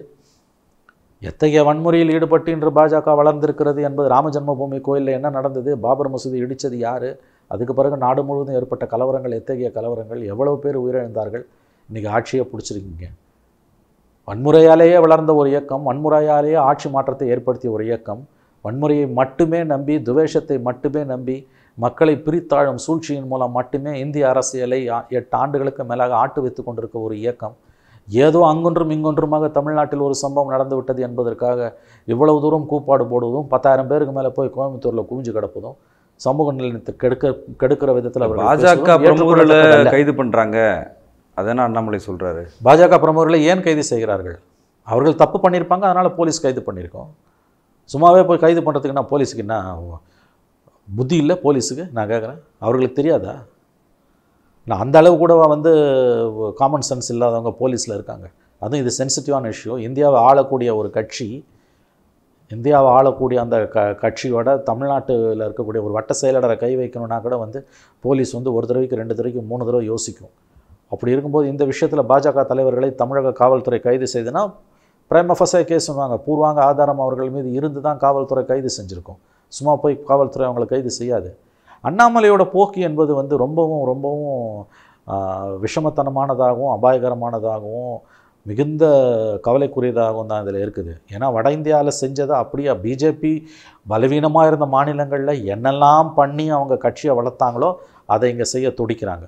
எத்தகைய வன்முறையில் ஈடுபட்டு இன்று பாஜக வளர்ந்திருக்கிறது என்பது, ராம ஜென்மபூமி கோயிலில் என்ன நடந்தது, பாபர் மசூதி இடித்தது யார், அதுக்கு பிறகு நாடு முழுவதும் ஏற்பட்ட கலவரங்கள், எத்தகைய கலவரங்கள், எவ்வளவு பேர் உயிரிழந்தார்கள், இன்றைக்கி ஆட்சியை பிடிச்சிருக்கீங்க. வன்முறையாலேயே வளர்ந்த ஒரு இயக்கம், வன்முறையாலேயே ஆட்சி மாற்றத்தை ஏற்படுத்திய ஒரு இயக்கம், வன்முறையை மட்டுமே நம்பி, துவேஷத்தை மட்டுமே நம்பி, மக்களை பிரித்தாழும் சூழ்ச்சியின் மூலம் மட்டுமே இந்திய அரசியலை எட்டு ஆண்டுகளுக்கு மேலாக ஆட்டு வைத்து கொண்டிருக்க ஒரு இயக்கம், ஏதோ அங்கொன்றும் இங்கொன்றுமாக தமிழ்நாட்டில் ஒரு சம்பவம் நடந்து விட்டது என்பதற்காக இவ்வளவு தூரம் கூப்பாடு போடுவதும், பத்தாயிரம் பேருக்கு மேலே போய் கோயம்புத்தூரில் குவிஞ்சு கிடப்பதும், சமூக நிலையத்தை கெடுக்க கெடுக்கிற விதத்தில் அவர் பாஜக பிரமுகர்களை கைது பண்ணுறாங்க. அதான அண்ணாமலை சொல்கிறாரு. பாஜக பிரமுகர்களை ஏன் கைது செய்கிறார்கள்? அவர்கள் தப்பு பண்ணியிருப்பாங்க, அதனால் போலீஸ் கைது பண்ணியிருக்கோம். சும்மாவே போய் கைது பண்ணுறதுக்கு நான் போலீஸுக்கு என்ன புத்தி இல்லை? போலீஸுக்கு நான் கேட்குறேன், அவர்களுக்கு தெரியாதா? இல்லை அந்த அளவு கூட வந்து காமன் சென்ஸ் இல்லாதவங்க போலீஸில் இருக்காங்க. அதுவும் இது சென்சிட்டிவான இஷ்யூ. இந்தியாவை ஆளக்கூடிய ஒரு கட்சி, இந்தியாவை ஆளக்கூடிய அந்த க கட்சியோட தமிழ்நாட்டில் இருக்கக்கூடிய ஒரு வட்ட செயலாளரை கை வைக்கணும்னா கூட வந்து போலீஸ் வந்து ஒரு தடவைக்கு ரெண்டு தடவைக்கு மூணு தடவை யோசிக்கும். அப்படி இருக்கும்போது இந்த விஷயத்தில் பாஜக தலைவர்களை தமிழக காவல்துறை கைது செய்துனா பிரைம ஃபஸே கேஸ் சொன்னாங்க. பூர்வாங்க ஆதாரம் அவர்கள் மீது இருந்து தான் காவல்துறை கைது செஞ்சுருக்கோம். சும்மா போய் காவல்துறை அவங்களை கைது செய்யாது. அண்ணாமலையோட போக்கு என்பது வந்து ரொம்பவும் ரொம்பவும் விஷமத்தனமானதாகவும் அபாயகரமானதாகவும் மிகுந்த கவலைக்குரியதாகவும் தான் இதில் இருக்குது. ஏன்னா வட இந்தியாவில் செஞ்சதை அப்படியே பிஜேபி பலவீனமாக இருந்த மாநிலங்களில் என்னெல்லாம் பண்ணி அவங்க கட்சியை வளர்த்தாங்களோ அதை இங்கே செய்ய துடிக்கிறாங்க.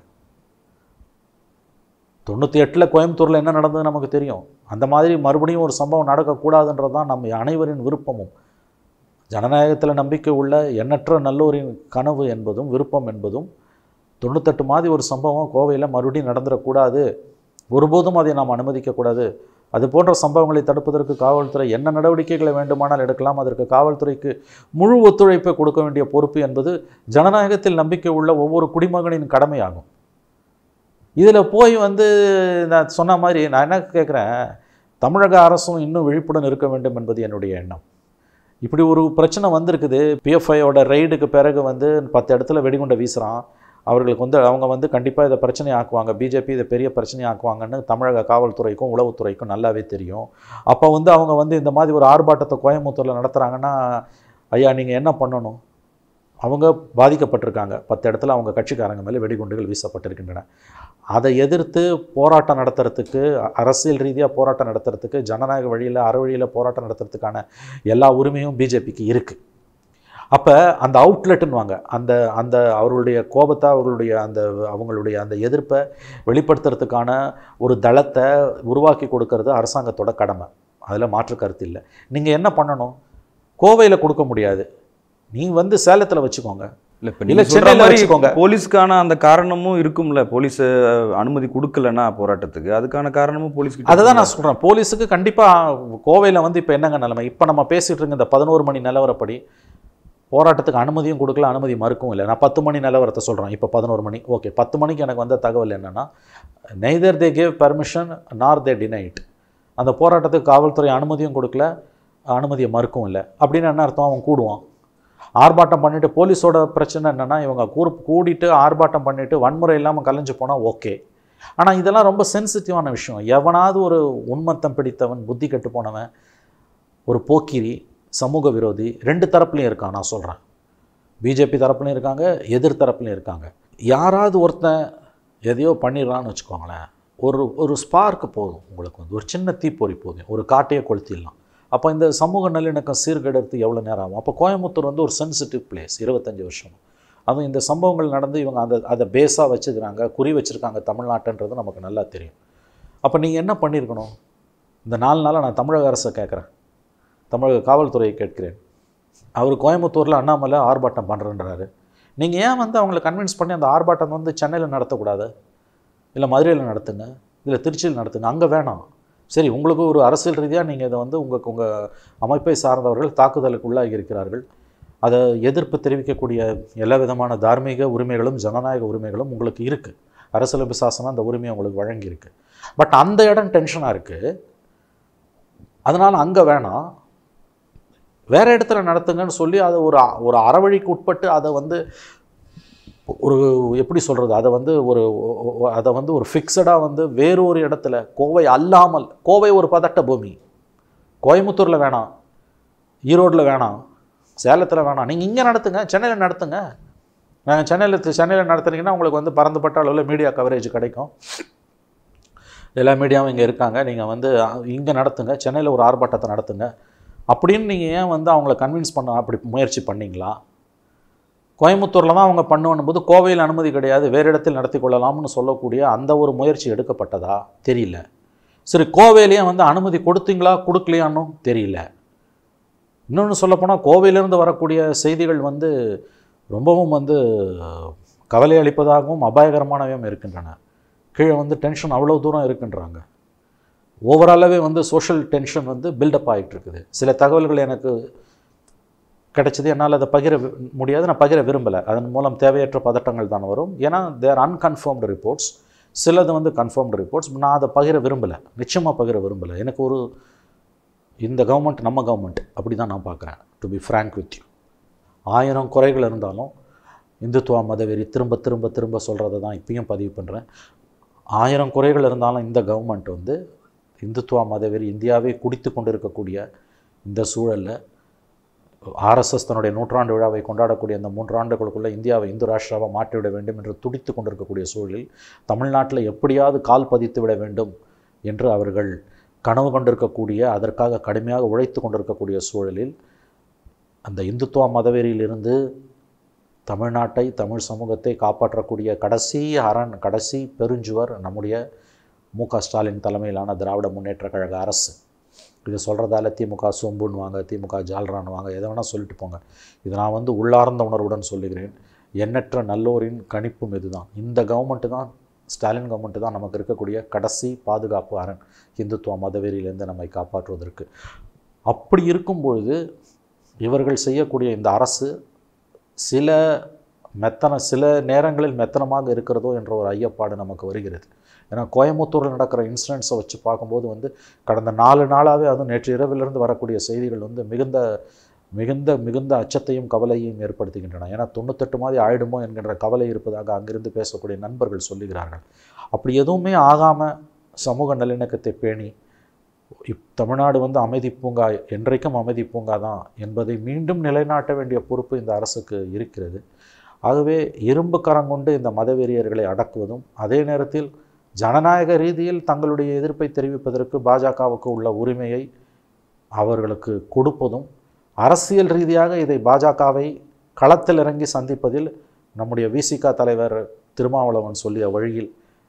தொண்ணூற்றி எட்டில் கோயம்புத்தூரில் என்ன நடந்தது நமக்கு தெரியும். அந்த மாதிரி மறுபடியும் ஒரு சம்பவம் நடக்கக்கூடாதுன்றது தான் நம்ம அனைவரின் விருப்பமும். ஜனநாயகத்தில் நம்பிக்கை உள்ள எண்ணற்ற நல்லோரின் கனவு என்பதும் விருப்பம் என்பதும் தொண்ணூத்தெட்டு மாதிரி ஒரு சம்பவம் கோவையில் மறுபடியும் நடந்துடக்கூடாது, ஒருபோதும் அதை நாம் அனுமதிக்கக்கூடாது. அது போன்ற சம்பவங்களை தடுப்பதற்கு காவல்துறை என்ன நடவடிக்கைகளை வேண்டுமானால் எடுக்கலாம். அதற்கு காவல்துறைக்கு முழு ஒத்துழைப்பை கொடுக்க வேண்டிய பொறுப்பு என்பது ஜனநாயகத்தில் நம்பிக்கை உள்ள ஒவ்வொரு குடிமகனின் கடமையாகும். இதில் போய் வந்து நான் சொன்ன மாதிரி நான் என்ன கேட்குறேன், தமிழக அரசும் இன்னும் விழிப்புடன் இருக்க வேண்டும் என்பது என்னுடைய எண்ணம். இப்படி ஒரு பிரச்சனை வந்திருக்குது. பிஎஃப்ஐயோட ரெய்டுக்கு பிறகு வந்து பத்து இடத்துல வெடிகுண்டை வீசுகிறான். அவர்களுக்கு வந்து அவங்க வந்து கண்டிப்பாக இதை பிரச்சனை ஆக்குவாங்க, பிஜேபி இதை பெரிய பிரச்சனை ஆக்குவாங்கன்னு தமிழக காவல்துறைக்கும் உளவுத்துறைக்கும் நல்லாவே தெரியும். அப்போ வந்து அவங்க வந்து இந்த மாதிரி ஒரு ஆர்ப்பாட்டத்தை கோயம்புத்தூரில் நடத்துகிறாங்கன்னா, ஐயா நீங்கள் என்ன பண்ணணும்? அவங்க பாதிக்கப்பட்டிருக்காங்க. பத்து இடத்துல அவங்க கட்சிக்காரங்க மேலே வெடிகுண்டுகள் வீசப்பட்டிருக்கின்றன. அதை எதிர்த்து போராட்டம் நடத்துறதுக்கு, அரசியல் ரீதியாக போராட்டம் நடத்துறதுக்கு, ஜனநாயக வழியில் அற வழியில் போராட்டம் நடத்துறதுக்கான எல்லா உரிமையும் பிஜேபிக்கு இருக்குது. அப்போ அந்த அவுட்லெட்டுன்னுவாங்க, அந்த அந்த அவர்களுடைய கோபத்தை, அவர்களுடைய அந்த அவங்களுடைய அந்த எதிர்ப்பை வெளிப்படுத்துறதுக்கான ஒரு தளத்தை உருவாக்கி கொடுக்கறது அரசாங்கத்தோட கடமை. அதில் மாற்று கருத்து இல்லை. நீங்கள் என்ன பண்ணணும்? கோவையில் கொடுக்க முடியாது, நீ வந்து சேலத்தில் வச்சுக்கோங்க, இல்லை சென்னையில் வச்சுக்கோங்க. போலீஸ்க்கான அந்த காரணமும் இருக்கும்ல, போலீஸ் அனுமதி கொடுக்கலன்னா போராட்டத்துக்கு, அதுக்கான காரணமும் போலீஸ்க்கு. அதை தான் நான் சொல்கிறேன். போலீஸுக்கு கண்டிப்பாக கோவையில் வந்து இப்போ என்னங்க நிலைமை, இப்போ நம்ம பேசிகிட்டு இருக்க இந்த பதினோரு மணி நிலவரப்படி போராட்டத்துக்கு அனுமதியும் கொடுக்கல, அனுமதி மறுக்கும் இல்லை. நான் பத்து மணி நிலவரத்தை சொல்கிறேன். இப்போ பதினோரு மணி, ஓகே. பத்து மணிக்கு எனக்கு வந்த தகவல் என்னென்னா, நெய்தர் தே கேவ் பர்மிஷன் நார் தே டினைட். அந்த போராட்டத்துக்கு காவல்துறை அனுமதியும் கொடுக்கல, அனுமதியை மறுக்கும் இல்லை. அப்படின்னு என்ன அர்த்தம்? அவன் கூடுவான், ஆர்ப்பாட்டம் பண்ணிவிட்டு. போலீஸோட பிரச்சனை என்னென்னா, இவங்க கூ கூடிட்டு ஆர்ப்பாட்டம் பண்ணிவிட்டு வன்முறை இல்லாமல் கலைஞ்சு போனால் ஓகே. ஆனால் இதெல்லாம் ரொம்ப சென்சிட்டிவான விஷயம். எவனாவது ஒரு உண்மத்தம் பிடித்தவன், புத்தி கெட்டு போனவன், ஒரு போக்கிரி, சமூக விரோதி ரெண்டு தரப்புலையும் இருக்கான். நான் சொல்கிறேன், பிஜேபி தரப்புலையும் இருக்காங்க, எதிர் தரப்புலையும் இருக்காங்க. யாராவது ஒருத்தன் எதையோ பண்ணிடலான்னு வச்சுக்கோங்களேன், ஒரு ஒரு ஸ்பார்க்கு போதும், உங்களுக்கு வந்து ஒரு சின்ன தீப்பொறி போதும், ஒரு காட்டையே கொளுத்திடலாம். அப்போ இந்த சமூக நல்லிணக்கம் சீர்கெடுத்து எவ்வளோ நேரம் ஆகும்? அப்போ கோயம்புத்தூர் வந்து ஒரு சென்சிட்டிவ் பிளேஸ். இருபத்தஞ்சி வருஷம் அதுவும் இந்த சம்பவங்கள் நடந்து இவங்க அந்த அதை பேஸாக வச்சுக்கிறாங்க, குறி வச்சுருக்காங்க தமிழ்நாட்டுன்றது நமக்கு நல்லா தெரியும். அப்போ நீங்கள் என்ன பண்ணியிருக்கணும்? இந்த நாலு நாளாக நான் தமிழக அரசை கேட்குறேன், தமிழக காவல்துறையை கேட்கிறேன். அவர் கோயம்புத்தூரில் அண்ணாமலை ஆர்ப்பாட்டம் பண்ணுறேன்றாரு. நீங்கள் ஏன் வந்து அவங்களை கன்வின்ஸ் பண்ணி அந்த ஆர்ப்பாட்டம் வந்து சென்னையில் நடத்தக்கூடாது? இல்லை மதுரையில் நடத்துங்க, இல்லை திருச்சியில் நடத்துங்க, அங்கே வேணாம். சரி, உங்களுக்கு ஒரு அரசியல் ரீதியாக நீங்கள் இதை வந்து உங்கள் உங்கள் அமைப்பை சார்ந்தவர்கள் தாக்குதலுக்கு உள்ளாகி இருக்கிறார்கள். அதை எதிர்ப்பு தெரிவிக்கக்கூடிய எல்லா விதமான தார்மீக உரிமைகளும் ஜனநாயக உரிமைகளும் உங்களுக்கு இருக்குது. அரசியலமைப்பு சாசனம் அந்த உரிமையை உங்களுக்கு வழங்கியிருக்கு. பட் அந்த இடம் டென்ஷனாக இருக்குது, அதனால் அங்கே வேணாம், வேறு இடத்துல நடத்துங்கன்னு சொல்லி அதை ஒரு ஒரு அறவழிக்கு உட்பட்டு அதை வந்து ஒரு எப்படி சொல்கிறது, அதை வந்து ஒரு அதை வந்து ஒரு ஃபிக்ஸடாக வந்து வேறொரு இடத்துல, கோவை அல்லாமல், கோவை ஒரு பதட்ட பூமி, கோயம்புத்தூரில் வேணாம், ஈரோட்டில் வேணாம், சேலத்தில் வேணாம், நீங்கள் இங்கே நடத்துங்க, சென்னையில் நடத்துங்க. நாங்கள் சென்னையில் சென்னையில் நடத்துனீங்கன்னா உங்களுக்கு வந்து பரந்துபட்ட அளவில் மீடியா கவரேஜ் கிடைக்கும், எல்லா மீடியாவும் இங்கே இருக்காங்க, நீங்கள் வந்து இங்கே நடத்துங்க, சென்னையில் ஒரு ஆர்ப்பாட்டத்தை நடத்துங்க அப்படின்னு நீங்கள் ஏன் வந்து அவங்கள கன்வின்ஸ் பண்ண அப்படி முயற்சி பண்ணிங்களா? கோயம்புத்தூரில் தான் அவங்க பண்ணுவோம் போது கோவையில் அனுமதி கிடையாது, வேறு இடத்தில் நடத்தி கொள்ளலாம்னு சொல்லக்கூடிய அந்த ஒரு முயற்சி எடுக்கப்பட்டதா தெரியல. சரி, கோவையிலேயே வந்து அனுமதி கொடுத்தீங்களா கொடுக்கலையான்னு தெரியல. இன்னொன்று சொல்லப்போனால் கோவையிலேருந்து வரக்கூடிய செய்திகள் வந்து ரொம்பவும் வந்து கவலை அளிப்பதாகவும் அபாயகரமானவையும் இருக்கின்றன. கீழே வந்து டென்ஷன் அவ்வளோ தூரம் இருக்குன்றாங்க. ஓவராலாகவே வந்து சோஷியல் டென்ஷன் வந்து பில்டப் ஆகிட்டு இருக்குது. சில தகவல்கள் எனக்கு கிடைச்சது. என்னால் அதை பகிர முடியாது, நான் பகிர விரும்பலை. அதன் மூலம் தேவையற்ற பதட்டங்கள் தான் வரும். ஏன்னா தேர் அன்கன்ஃபர்ம்டு ரிப்போர்ட்ஸ், சிலது வந்து கன்ஃபார்ம்டு ரிப்போர்ட்ஸ். நான் அதை பகிர விரும்பலை, நிச்சயமாக பகிர விரும்பலை. எனக்கு ஒரு இந்த கவர்மெண்ட் நம்ம கவர்மெண்ட் அப்படி தான் நான் பார்க்குறேன். To be frank with you, ஆயிரம் குறைகள் இருந்தாலும் இந்துத்துவா மதவெறி திரும்ப திரும்ப திரும்ப சொல்கிறத தான் இப்பயும் பதிவு பண்ணுறேன். ஆயிரம் குறைகள் இருந்தாலும் இந்த கவர்மெண்ட் வந்து இந்துத்துவா மதவெறி இந்தியாவே குடித்து கொண்டு இருக்கக்கூடிய இந்த சூழலில் ஆர்எஸ்எஸ் தன்னுடைய நூற்றாண்டு விழாவை கொண்டாடக்கூடிய அந்த மூன்றாண்டுகளுக்குள்ளே இந்தியாவை இந்து ராஷ்டிராவை மாற்றிவிட வேண்டும் என்று துடித்து கொண்டிருக்கக்கூடிய சூழலில் தமிழ்நாட்டில் எப்படியாவது கால் பதித்து விட வேண்டும் என்று அவர்கள் கனவு கொண்டிருக்கக்கூடிய, அதற்காக கடுமையாக உழைத்து கொண்டிருக்கக்கூடிய சூழலில் அந்த இந்துத்துவ மதவெறியிலிருந்து தமிழ்நாட்டை, தமிழ் சமூகத்தை காப்பாற்றக்கூடிய கடைசி அரண், கடைசி பெருஞ்சுவர் நம்முடைய மு க ஸ்டாலின் தலைமையிலான திராவிட முன்னேற்ற கழக அரசு. இது சொல்கிறதால திமுக சோம்புன்னு வாங்க, திமுக ஜால்ரான்னு வாங்க, எதை வேணால் சொல்லிட்டு போங்க. இது நான் வந்து உள்ளார்ந்த உணர்வுடன் சொல்லுகிறேன். எண்ணற்ற நல்லோரின் கணிப்பும் இதுதான். இந்த கவர்மெண்ட்டு தான், ஸ்டாலின் கவர்மெண்ட்டு தான் நமக்கு இருக்கக்கூடிய கடைசி பாதுகாப்பு அரண், இந்துத்துவ மதவெறியிலேருந்து நம்மை காப்பாற்றுவதற்கு. அப்படி இருக்கும் பொழுது இவர்கள் செய்யக்கூடிய இந்த அரசு சில மெத்தன சில நேரங்களில் மெத்தனமாக இருக்கிறதோ என்ற ஒரு ஐயப்பாடு நமக்கு வருகிறது. ஏன்னா கோயம்புத்தூரில் நடக்கிற இன்சிடென்ட்ஸை வச்சு பார்க்கும்போது வந்து கடந்த நாலு நாளாகவே, அதுவும் நேற்று இரவிலிருந்து வரக்கூடிய செய்திகள் வந்து மிகுந்த மிகுந்த மிகுந்த அச்சத்தையும் கவலையும் ஏற்படுத்துகின்றன. ஏன்னா தொண்ணூத்தெட்டு மாதிரி ஆயிடுமோ என்கின்ற கவலை இருப்பதாக அங்கிருந்து பேசக்கூடிய நண்பர்கள் சொல்லுகிறார்கள். அப்படி எதுவுமே ஆகாமல் சமூக நல்லிணக்கத்தை பேணி இப் தமிழ்நாடு வந்து அமைதி பூங்கா, என்றைக்கும் அமைதி பூங்கா தான் என்பதை மீண்டும் நிலைநாட்ட வேண்டிய பொறுப்பு இந்த அரசுக்கு இருக்கிறது. ஆகவே இரும்பு கரங்கொண்டு இந்த மதவெறியர்களை அடக்குவதும், அதே நேரத்தில் ஜனநாயக ரீதியில் தங்களுடைய எதிர்ப்பை தெரிவிப்பதற்கு பாஜகவுக்கு உள்ள உரிமையை அவர்களுக்கு கொடுப்பதும், அரசியல் ரீதியாக இதை பாஜகவை களத்தில் இறங்கி சந்திப்பதில் நம்முடைய விசிக தலைவர் திருமாவளவன் சொல்லிய வழியில்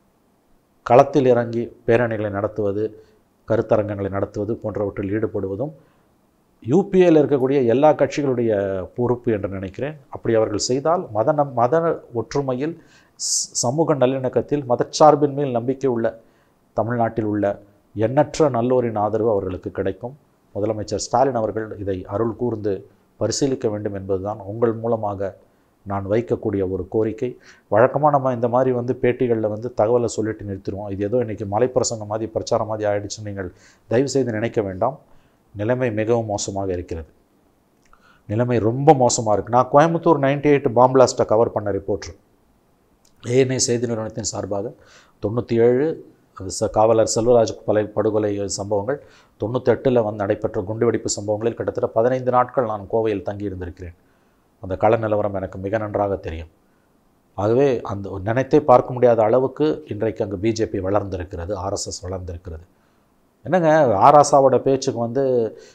களத்தில் இறங்கி பேரணிகளை நடத்துவது, கருத்தரங்கங்களை நடத்துவது போன்றவற்றில் ஈடுபடுவதும் யூபிஏயில் இருக்கக்கூடிய எல்லா கட்சிகளுடைய பொறுப்பு என்று நினைக்கிறேன். அப்படி அவர்கள் செய்தால் மத நம் மத ஒற்றுமையில், சமூக நல்லிணக்கத்தில், மதச்சார்பின் மேல் நம்பிக்கை உள்ள தமிழ்நாட்டில் உள்ள எண்ணற்ற நல்லோரின் ஆதரவு அவர்களுக்கு கிடைக்கும். முதலமைச்சர் ஸ்டாலின் அவர்கள் இதை அருள் கூர்ந்து பரிசீலிக்க வேண்டும் என்பதுதான் உங்கள் மூலமாக நான் வைக்கக்கூடிய ஒரு கோரிக்கை. வழக்கமாக நம்ம இந்த மாதிரி வந்து பேட்டிகளில் வந்து தகவலை சொல்லிட்டு நிறுத்திடுவோம். இது ஏதோ இன்றைக்கி மலைப்பிரசங்கம் மாதிரி பிரச்சாரம் மாதிரி ஆகிடுச்சுன்னு நீங்கள் தயவுசெய்து நினைக்க வேண்டாம். நிலைமை மிகவும் மோசமாக இருக்கிறது. நிலைமை ரொம்ப மோசமாக இருக்குது. நான் கோயம்புத்தூர் நைன்டி எயிட் பாம் பிளாஸ்ட்டை கவர் பண்ண ரிப்போர்ட்ரு, ஏஎன்ஐ செய்தி நிறுவனத்தின் சார்பாக தொண்ணூற்றி ஏழு ச காவலர் செல்வராஜ் பலை படுகொலை சம்பவங்கள், தொண்ணூற்றி எட்டில் வந்து நடைபெற்ற குண்டுவெடிப்பு சம்பவங்களில் கிட்டத்தட்ட பதினைந்து நாட்கள் நான் கோவையில் தங்கியிருந்திருக்கிறேன். அந்த கள நிலவரம் எனக்கு மிக நன்றாக தெரியும். ஆகவே அந்த நினைத்தே பார்க்க முடியாத அளவுக்கு இன்றைக்கு அங்கே பிஜேபி வளர்ந்திருக்கிறது, ஆர்எஸ்எஸ் வளர்ந்திருக்கிறது. என்னங்க ஆராசாவோட பேச்சுக்கு வந்து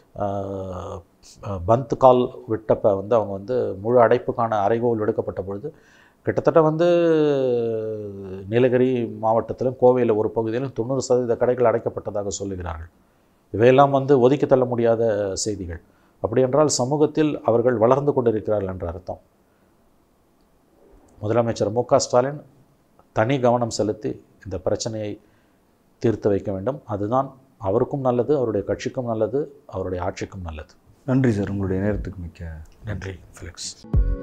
பந்த் கால் விட்டப்போ வந்து அவங்க வந்து முழு அடைப்புக்கான அறைகோல் விடுக்கப்பட்ட பொழுது கிட்டத்தட்ட வந்து நீலகிரி மாவட்டத்திலும் கோவையில் ஒரு பகுதியிலும் தொண்ணூறு சதவீத கடைகள் அடைக்கப்பட்டதாக சொல்லுகிறார்கள். இவையெல்லாம் வந்து ஒதுக்கி தள்ள முடியாத செய்திகள். அப்படி என்றால் சமூகத்தில் அவர்கள் வளர்ந்து கொண்டிருக்கிறார்கள் என்ற அர்த்தம். முதலமைச்சர் மு க ஸ்டாலின் தனி கவனம் செலுத்தி இந்த பிரச்சனையை தீர்த்து வைக்க வேண்டும். அதுதான் அவருக்கும் நல்லது, அவருடைய கட்சிக்கும் நல்லது, அவருடைய ஆட்சிக்கும் நல்லது. நன்றி சார், உங்களுடைய நேரத்துக்கு மிக்க நன்றி ஃபிலிக்ஸ்.